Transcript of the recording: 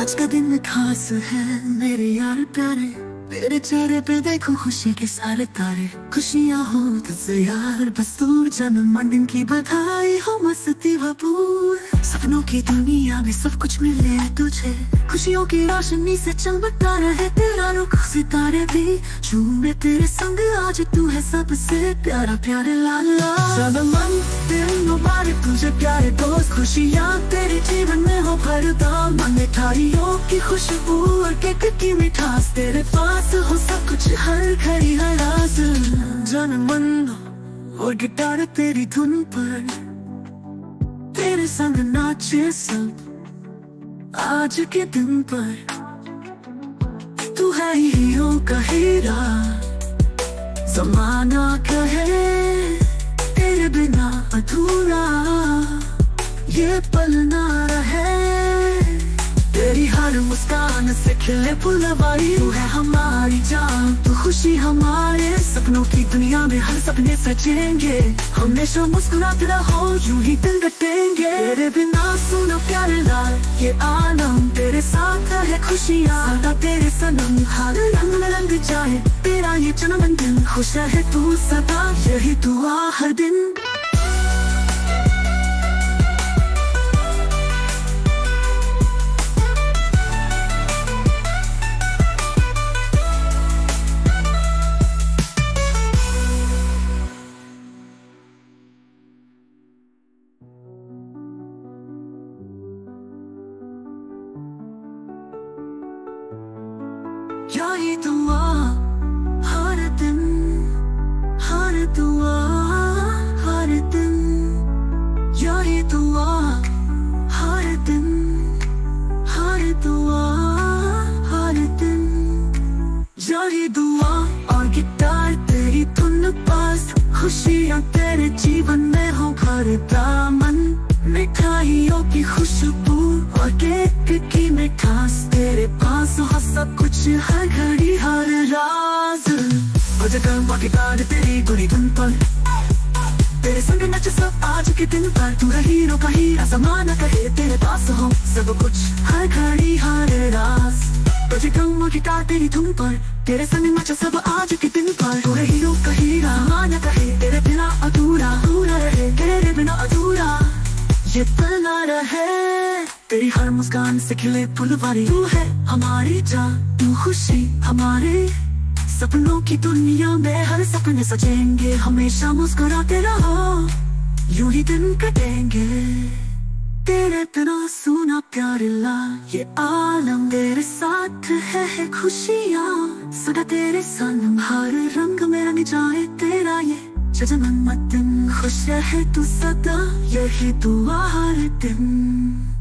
आज का दिन खास है मेरे यार प्यारे, तेरे चेहरे पे देखो खुशी के सारे तारे। खुशियाँ हो तुझसे यार, बस तू जन्मदिन की बधाई हो, मस्ती भरपूर सपनों की दुनिया में सब कुछ मिले तुझे। खुशियों की रोशनी से चमकता रहे तेरा रुख, सितारे भी झूमे तेरे संग। आज तू है सबसे प्यारा प्यारे लाला। जन्मदिन मुबारक तुझे प्यारे दोस्त, खुशियाँ तेरे जीवन में हो भरदाम। मिठाइयों की खुशबू और केक की मिठास, तेरे पास हो सब कुछ हर घड़ी हर रात। जन्मदिन और गिटार तेरी धुन पर, तेरे संग नाचे सब आज के दिन पर। तू है हीरो का हीरा, जमाना कहे तेरे बिना अधूरा ये पल ना रहे। तेरी हर मुस्कान से खिले फुलवारी, तू है हमारी जान, तू खुशी हमारे सपनों की दुनिया में हर सपने सजेंगे। हमेशा मुस्कुराते रहो यूं ही दिल रटेंगे। तेरे बिना सुनो प्यारे लाल ये आलम, तेरे साथ है खुशियाँ सदा तेरे सनम। हर रंग में रंग जाए तेरा ये जन्मदिन, खुश है तू सदा यही दुआ हर दिन। यही दुआ हर दिन, हर दुआ हर दिन। यही दुआ हर दिन, हर दुआ हर दिन। यही दुआ और गिटार तेरी धुन पास, खुशियाँ तेरे जीवन में हो भर दामन। मिठाइयों की खुशबू और केक की मिठास, तेरे पास हो सब कुछ हर घड़ी हर राज। बजे गरबा गिटार तेरी गुरी धुन पर, तेरे संग नच सब आज के दिन पर। तू है हीरो का हीरा, जमाना कहे तेरे पास हो सब कुछ हर घड़ी हर राज। बजे गरबा गिटार तेरी धुन पर, तेरे संग नच सब आज के दिन पर। तू है हीरो का हीरा, जमाना कहे तेरे बिना अधूरा अधूरा रहे, तेरे बिना अधूरा ये पल ना रहे। तेरी हर मुस्कान से खिले फुलवारी, तू है हमारी जान, तू खुशी हमारे सपनों की दुनिया में हर सपने सजेंगे। हमेशा मुस्कुराते रहो यूं ही दिन कटेंगे। तेरे बिना सुना प्यारे लाल ये आलम, तेरे साथ है खुशियाँ सदा तेरे संग। हर रंग में रंग जाए तेरा ये जन्मदिन, खुश है तू सदा यही दुआ हर दिन।